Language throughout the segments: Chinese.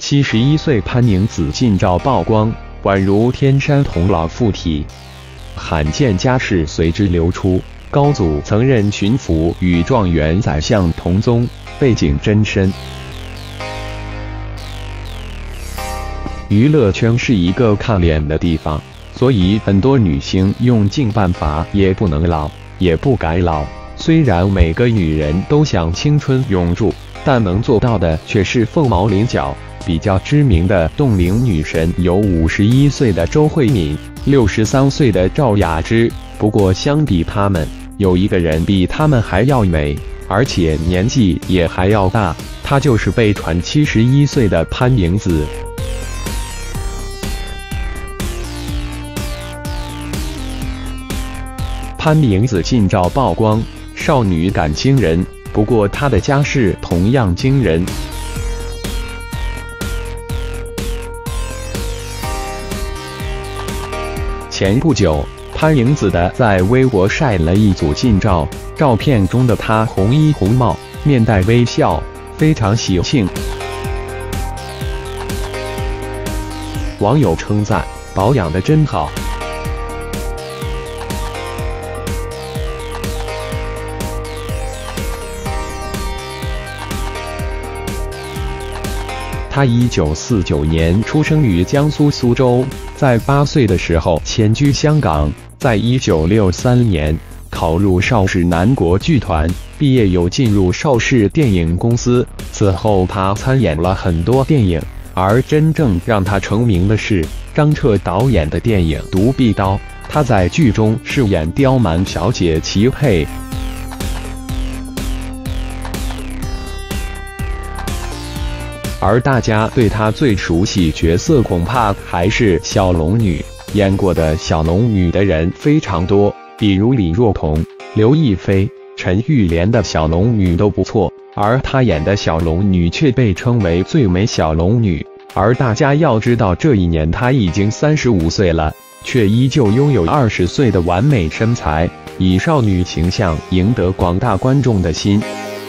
71岁潘宁子近照曝光，宛如天山童姥附体，罕见家世随之流出。高祖曾任巡抚，与状元宰相同宗，背景真深。娱乐圈是一个看脸的地方，所以很多女星用尽办法也不能老，也不敢老。虽然每个女人都想青春永驻，但能做到的却是凤毛麟角。比较知名的冻龄女神有51岁的周慧敏、63岁的赵雅芝。不过相比她们，有一个人比她们还要美，而且年纪也还要大，她就是被传71岁的潘宁子。潘宁子近照曝光，少女感惊人，不过她的家世同样惊人。前不久，潘宁子在微博晒了一组近照，照片中的她红衣红帽，面带微笑，非常喜庆。网友称赞保养得真好。他1949年出生于江苏苏州，在8岁的时候迁居香港，在1963年考入邵氏南国剧团，毕业又进入邵氏电影公司。此后他参演了很多电影，而真正让他成名的是张彻导演的电影《独臂刀》，他在剧中饰演刁蛮小姐齐佩。而大家对她最熟悉角色恐怕还是小龙女，演过的小龙女的人非常多，比如李若彤、刘亦菲、陈玉莲的小龙女都不错，而她演的小龙女却被称为最美小龙女。而大家要知道，这一年她已经35岁了，却依旧拥有20岁的完美身材，以少女形象赢得广大观众的心。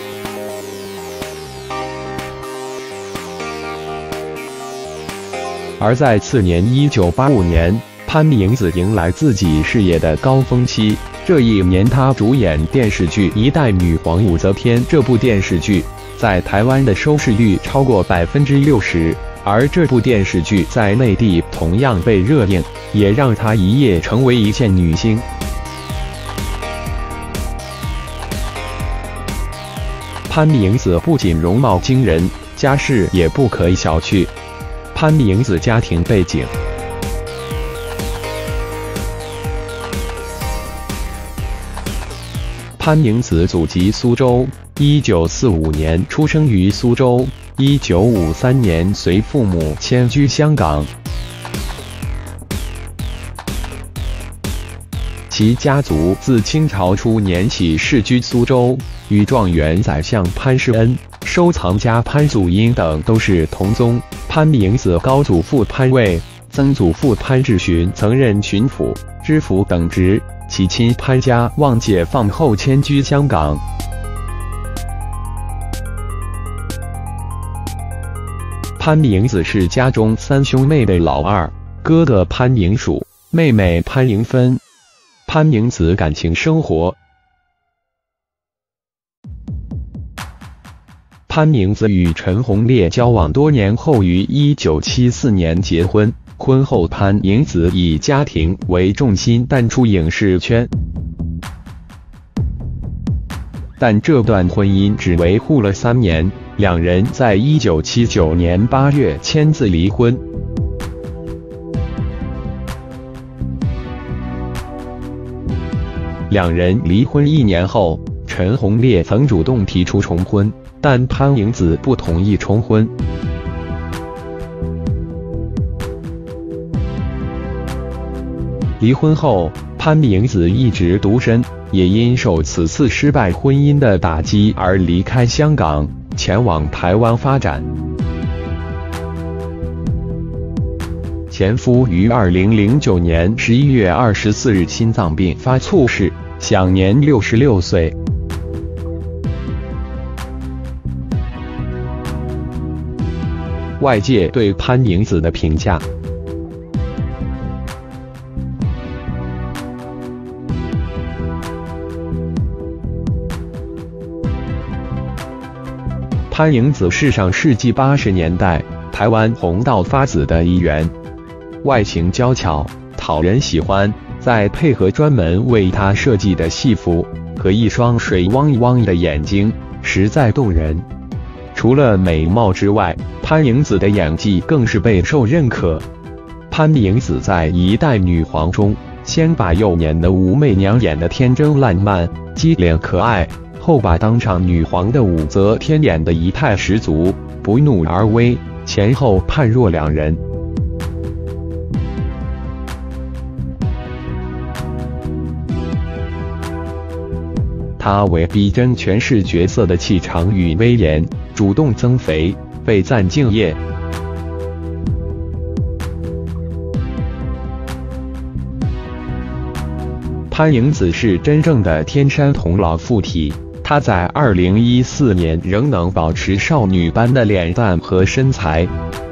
而在次年1985年，潘宁子迎来自己事业的高峰期。这一年，她主演电视剧《一代女皇武则天》，这部电视剧在台湾的收视率超过60%，而这部电视剧在内地同样被热映，也让她一夜成为一线女星。潘宁子不仅容貌惊人，家世也不可以小觑。潘宁子家庭背景：潘宁子祖籍苏州，1945年出生于苏州，1953年随父母迁居香港。其家族自清朝初年起世居苏州，与状元宰相潘世恩、收藏家潘祖英等都是同宗。潘宁子高祖父潘卫、曾祖父潘志询曾任巡抚、知府等职，其亲潘家望解放后迁居香港。潘宁子是家中3兄妹的老二，哥哥潘宁曙，妹妹潘宁芬。潘宁子感情生活：潘宁子与陈鸿烈交往多年后于1974年结婚，婚后潘宁子以家庭为重心淡出影视圈。但这段婚姻只维护了3年，两人在1979年8月签字离婚。两人离婚1年后，陈鸿烈曾主动提出重婚，但潘宁子不同意重婚。离婚后，潘宁子一直独身，也因受此次失败婚姻的打击而离开香港，前往台湾发展。前夫于2009年11月24日心脏病发猝逝，享年66岁。 外界对潘迎紫的评价。潘迎紫是上世纪80年代台湾红到发紫的一员，外形娇巧，讨人喜欢，再配合专门为她设计的戏服和一双水汪汪的眼睛，实在动人。除了美貌之外，潘迎紫的演技更是备受认可。潘迎紫在《一代女皇》中，先把幼年的武媚娘演得天真烂漫、机灵可爱，后把当上女皇的武则天演得仪态十足、不怒而威，前后判若两人。她为逼真诠释角色的气场与威严，主动增肥，被赞敬业。潘迎紫是真正的天山童姥附体，她在2014年仍能保持少女般的脸蛋和身材。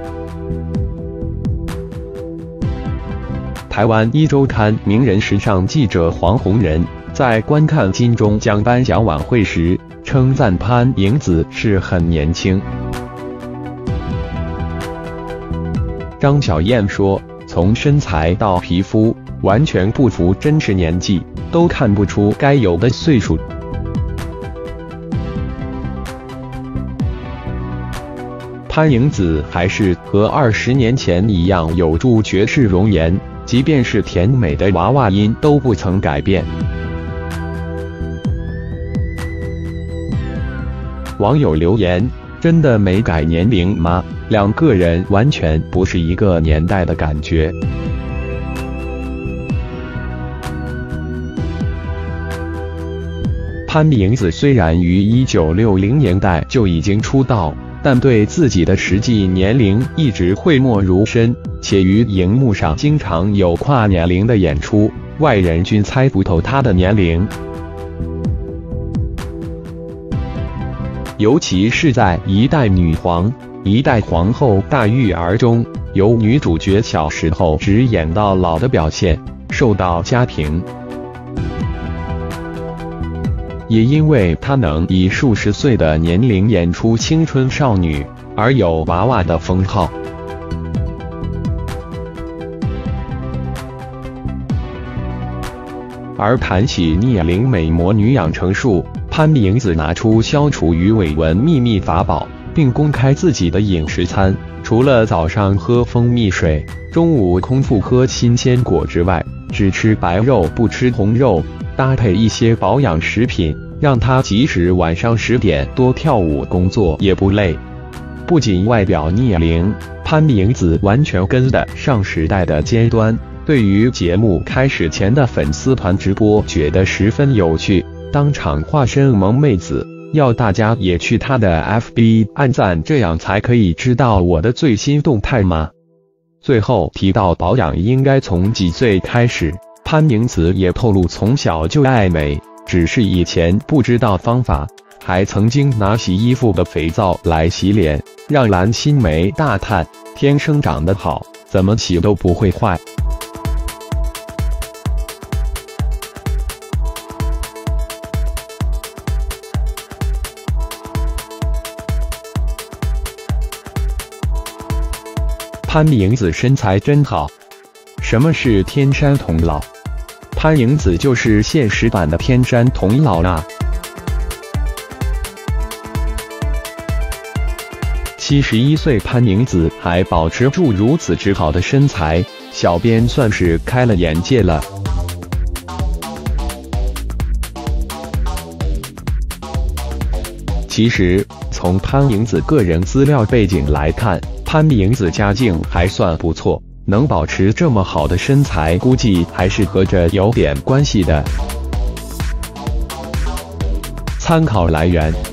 台湾一周刊名人时尚记者黄宏仁在观看金钟奖颁奖晚会时，称赞潘迎紫是很年轻。张小燕说，从身材到皮肤，完全不符真实年纪，都看不出该有的岁数。潘迎紫还是和20年前一样有助绝世容颜，即便是甜美的娃娃音都不曾改变。网友留言：真的没改年龄吗？两个人完全不是一个年代的感觉。潘迎紫虽然于1960年代就已经出道，但对自己的实际年龄一直讳莫如深，且于荧幕上经常有跨年龄的演出，外人均猜不透她的年龄。尤其是在《一代女皇》《一代皇后大育儿》中，由女主角小时候只演到老的表现，受到佳评。也因为她能以数十岁的年龄演出青春少女，而有娃娃的封号。而谈起逆龄美魔女养成术，潘迎紫拿出消除鱼尾纹秘密法宝，并公开自己的饮食餐，除了早上喝蜂蜜水，中午空腹喝新鲜果之外，只吃白肉不吃红肉，搭配一些保养食品，让她即使晚上10点多跳舞工作也不累。不仅外表逆龄，潘迎紫完全跟得上时代的尖端，对于节目开始前的粉丝团直播觉得十分有趣，当场化身萌妹子，要大家也去她的 FB 按赞，这样才可以知道我的最新动态吗？最后提到保养应该从几岁开始，潘迎紫也透露从小就爱美，只是以前不知道方法，还曾经拿洗衣服的肥皂来洗脸，让蓝心湄大叹天生长得好，怎么洗都不会坏。潘迎紫身材真好。什么是天山童姥？潘迎紫就是现实版的天山童姥啦。71岁潘迎紫还保持住如此之好的身材，小编算是开了眼界了。其实，从潘迎紫个人资料背景来看，潘迎紫家境还算不错，能保持这么好的身材，估计还是和这有点关系的。参考来源。